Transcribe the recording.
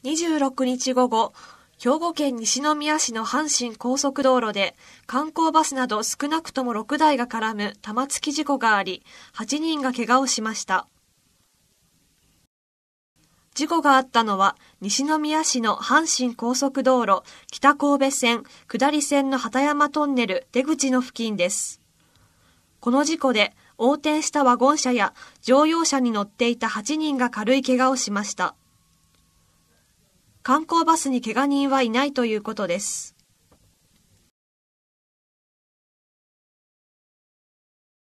26日午後、兵庫県西宮市の阪神高速道路で観光バスなど少なくとも6台が絡む玉突き事故があり、8人が怪我をしました。事故があったのは西宮市の阪神高速道路北神戸線下り線の畑山トンネル出口の付近です。この事故で横転したワゴン車や乗用車に乗っていた8人が軽い怪我をしました。観光バスに怪我人はいないということです。